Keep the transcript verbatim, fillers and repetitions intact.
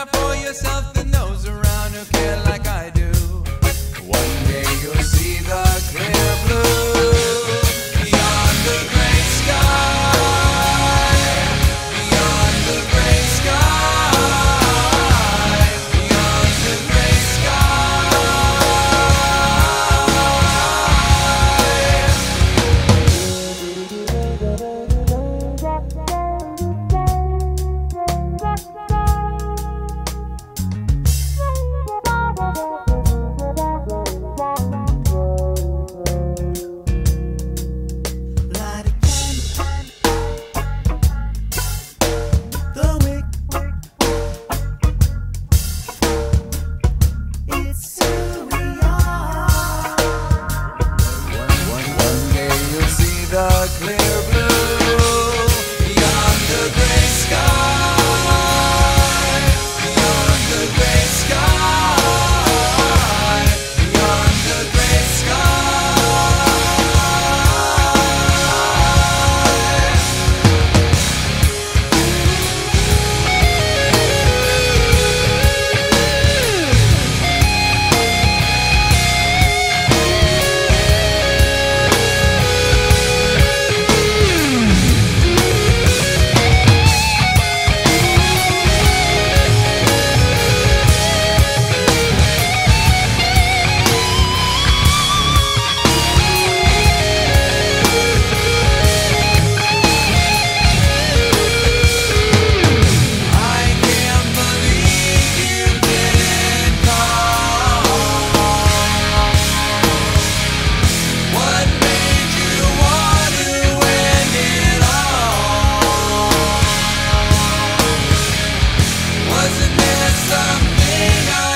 enough for yourself that knows around who care like I do. One day you'll see the clear blue beyond the gray sky, beyond the gray sky, beyond the gray the clear blue beyond the gray sky, beyond the gray sky, beyond the gray Wasn't there something I